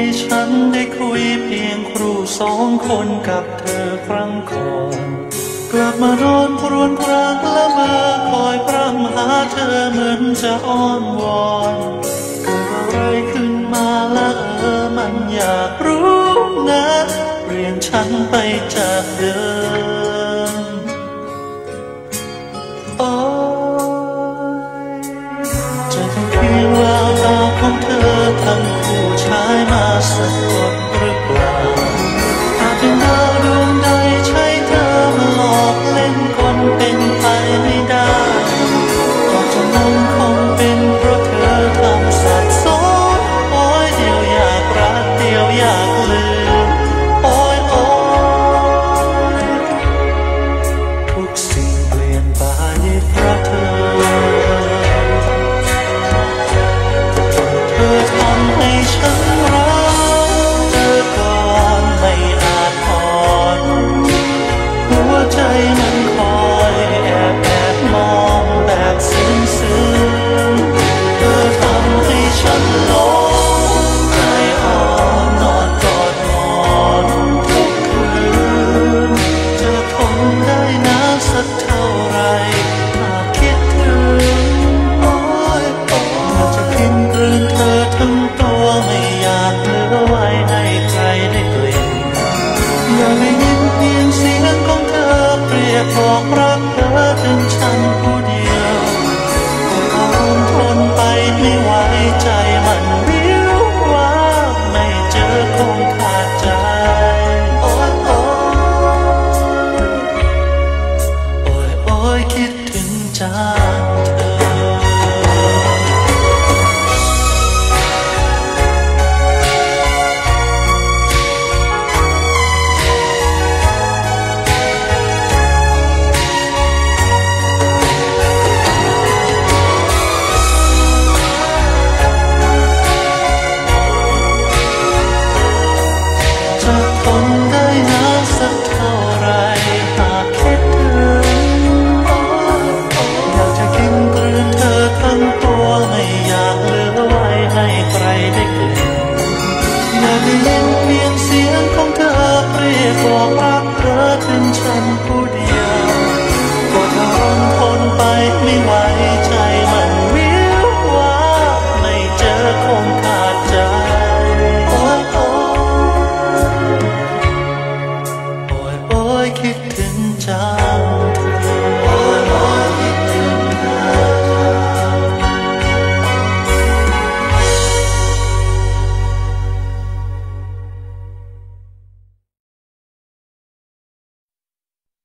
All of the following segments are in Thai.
ฉันได้คุยเพียงครูสองคนกับเธอครั้งก่อนกลับมานอนครวญครางละเมอคอยพร่ำหาเธอเหมือนจะอ้อนวอนเกิดอะไรขึ้นมาละมันอยากรู้นะเปลี่ยนฉันไปจากเดิมโอ้ยจะเป็นเพียงแววตาของเธอทั้งคู่ชายมาสะกดหรือเปล่าอาจเป็นดาวดวงใดใช่เธอมาหลอกเล่นคนเป็นไปไม่ได้ก็จะมองคงเป็นเพราะเธอทำสับสนโอ้ยเดียวอยากรักเดียวอยากลืมโอ้ยโอ้ยทุกสิ่งเปลี่ยนไปเพราะเธอทำให้ฉันรักเธอก่อนไม่อาจอ่อนหัวใจมันคอยแอบมองแบบซึ้งเธอทำให้ฉันหลงใจอ่อนนอนกอดหมอนทุกคืนจะทนได้นานสักเท่าไรหากคิดถึงโอ้ยโอ้ยอยากจะกินกลืนเธอทั้งตัวไม่อยากเหลือไว้ให้ใครได้กลิ่นอยากได้ยินเพียงเสียงของเธอเปรียบบอกรักเธอถึงฉันผู้เดียวอารมณ์ทนไปไม่ไหวใจมันวิวว่าไม่เจอคงขาดใจโอ้ยโอ้ยโอ้ยโอ้ยคิดถึงจังเธอจะทนได้นานสักเท่าไรหากคิดถึงโอ้ยโอ้ยอยากจะกินกลืนเธอทั้งตัวไม่อยากเหลือไว้ให้ใครได้กลิ่นอยากได้ยินเพียงเสียงของเธอเรียกบอกรักเธอถึงฉันผู้เดียวก็ทนทนไปไม่ไหวใจมันวิวว่าไม่เจอคงขาดใจโอ้ยโอ้ย โอ้ยโอ้ยคิดถึงจังเธอโอ้ยโอ้ยคิดถึงเธอ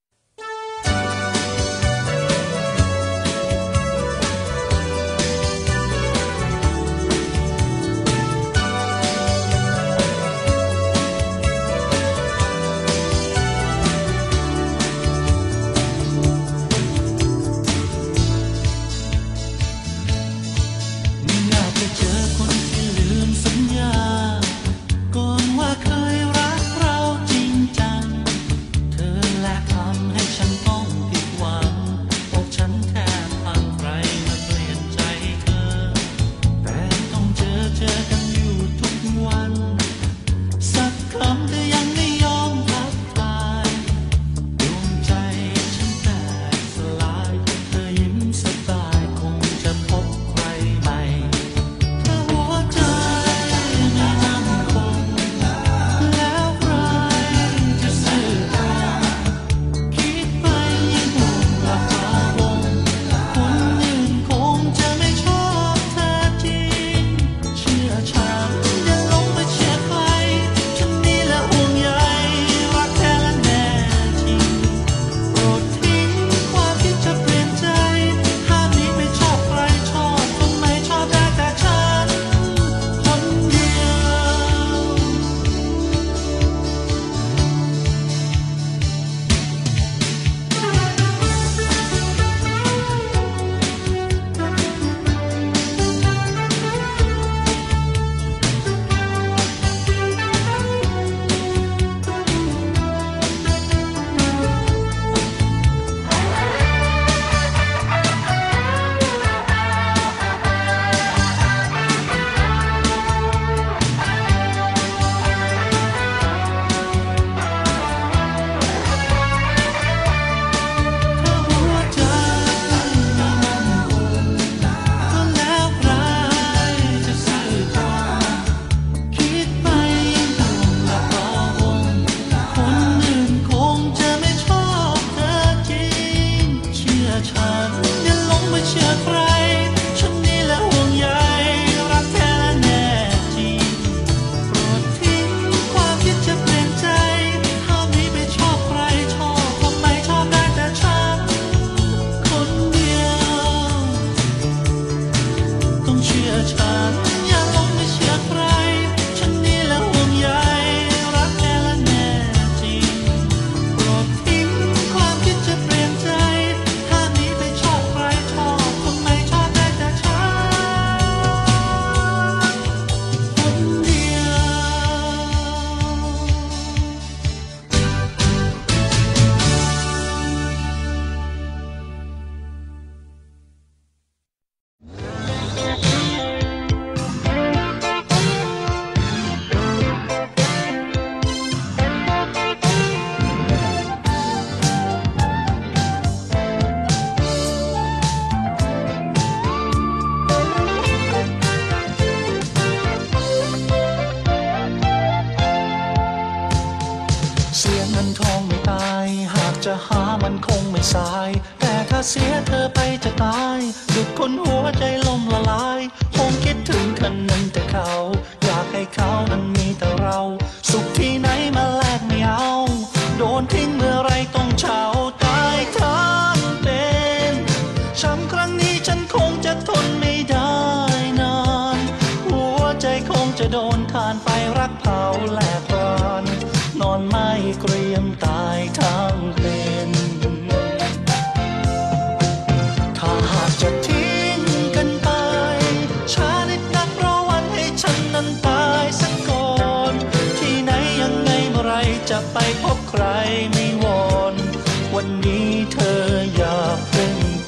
เงินทองไม่ตายหากจะหามันคงไม่สายแต่ถ้าเสียเธอไปจะตายดุจคนหัวใจล่มละลายคงคิดถึงคนนั้นแต่เขาอยากให้เขานั้นมีแต่เราสุขที่ไหนมาแลกไม่เอาโดนทิ้งเมื่อไรต้องเฉาตายทั้งเป็นช้ำครั้งนี้ฉันคงจะทนไม่ได้นานหัวใจคงจะโดนทานไฟรักเผาแหลกรอนนอนไม่เกรียมตายทั้งเป็นถ้าหากจะทิ้งกันไปช้านิดนักรอวันให้ฉันนั้นตายสักก่อนที่ไหนยังไงเมื่อไรจะไปพบใครไม่วอนวันนี้เธออย่าเพิ่งไป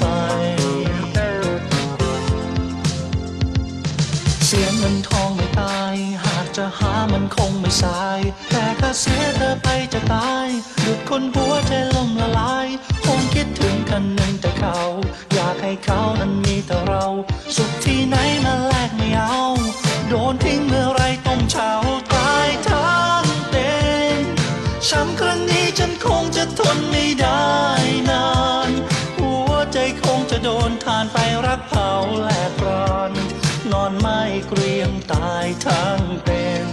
เสียเงินทองไม่ตายหากจะหามันคงไม่สายแต่ถ้าเสียเธอไปจะตายดุจคนหัวใจล่มละลายคงคิดถึงคนหนึ่งแต่เขาอยากให้เขานั้นมีแต่เราสุขที่ไหนมาแลกไม่เอาโดนทิ้งเมื่อไรต้องเฉาตายทั้งเป็นช้ำครั้งนี้ฉันคงจะทนไม่ได้นานหัวใจคงจะโดนทานไฟรักเผาแหลกร้อนนอนไม่เกรียมตายทั้งเป็น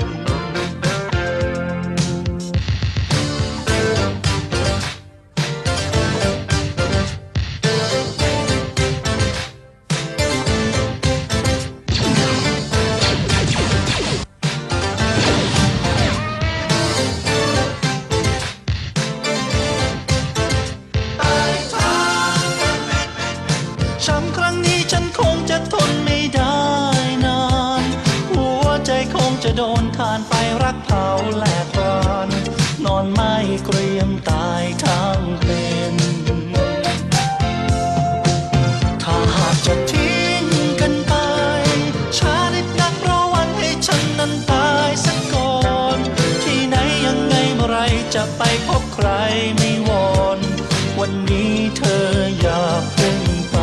ช้ำครั้งนี้ฉันคงจะทนไม่ได้นานหัวใจคงจะโดนทานไฟรักเผาแหลกร้อนนอนไม่เกรียมตายทั้งเป็นถ้าหากจะทิ้งกันไปช้านิดนักรอวันให้ฉันนั้นตายสักก่อนที่ไหนยังไงเมื่อไรจะไปพบใครไม่วอนวันนี้เธออย่าเพิ่งไป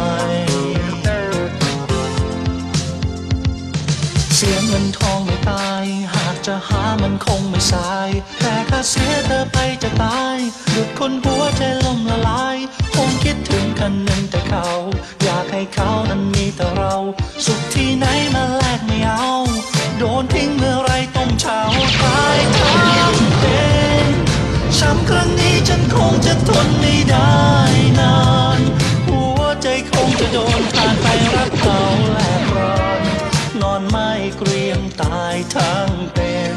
เสียเงินทองไม่ตายหากจะหามันคงไม่สายแต่ถ้าเสียเธอไปจะตายดุจคนหัวใจล่มละลายคงคิดถึงคนหนึ่งแต่เขาอยากให้เขานั้นมีแต่เราสุขที่ไหนมาแลกไม่เอาโดนทิ้งเมื่อไรต้องเฉาตายทั้งเป็นช้ำครั้งนี้ฉันคงจะทนไม่ได้นานหัวใจคงจะโดนทานไฟรักเผาแหลกร้อนนอนไม่เกรียมตายทั้งเป็น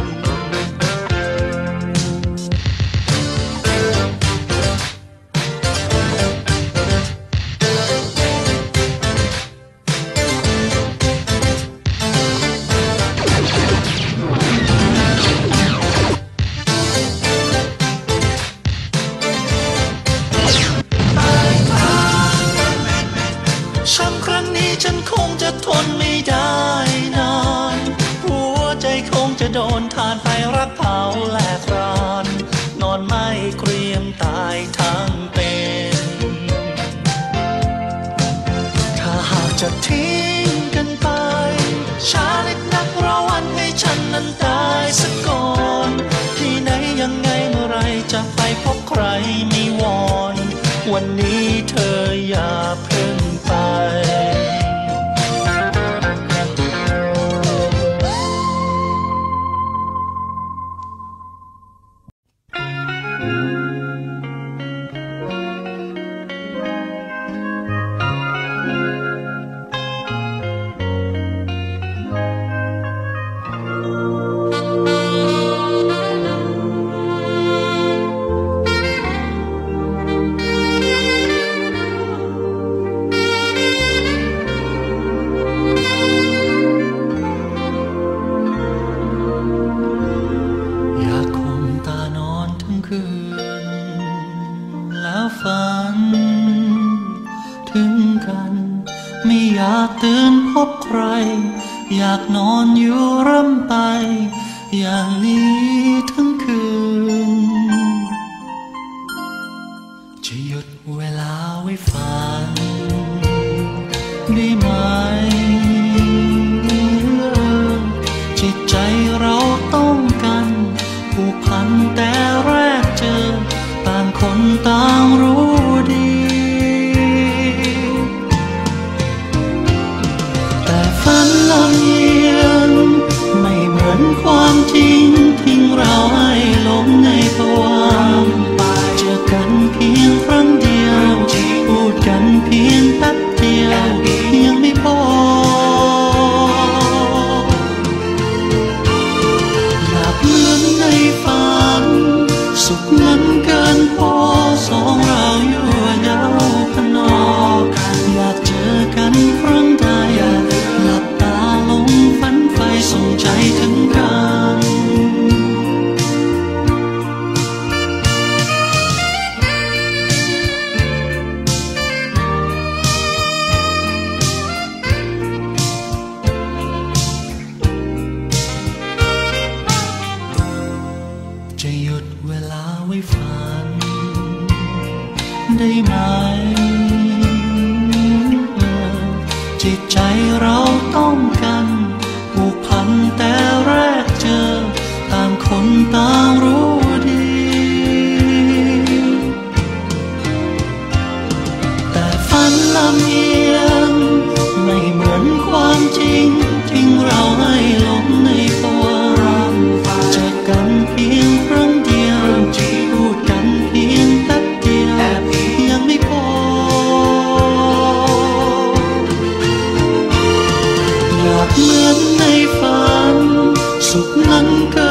ช้ำครั้งนี้ฉันคงจะทนไม่ได้นานหัวใจคงจะโดนทานไฟรักเผาแหลกรานนอนไม่เกรียมตายทั้งเป็นถ้าหากจะทิ้งกันไปช้าเล็กนักรอวันให้ฉันนั้นตายสักก่อนที่ไหนยังไงเมื่อไรจะไปพบใครไม่วอนวันนี้เธออย่าเพิ่งไปตื่นพบใครอยากนอนอยู่ร่ำไปอย่างนี้ทั้งคืนจะหยุดเวลาไว้ฝันได้ไหมจิตใจเราต้องกันผูกพันแต่แรต่างรู้ดีแต่ฝันลำเอียงไม่เหมือนความจริงทิ้งเราให้หลงในภวังค์เจอกันเพียงครั้งเดียวพูดกันเพียงแป๊บเดียวยังไม่พออยากเหมือนในฝันสุขนั้นเกินพอสองเราอยู่เย้าพนอกอยากเจอกันครั้งใดหลับตาลงฝันไฟส่งใจถึงกันจะหยุดเวลาไว้ฝันได้ไหมจิตใจเราต้องกันผูกพันแต่แรกเจอต่างคนต่างรู้ดีแต่ฝันลำเอียงไม่เหมือนความจริงทิ้งเราให้หลงในภวังค์เจอกันเพียงครั้งเดียวพูดกันเพียงแป๊บเดียวยังไม่พออยากเหมือนในฝันสุขนั้นเกิ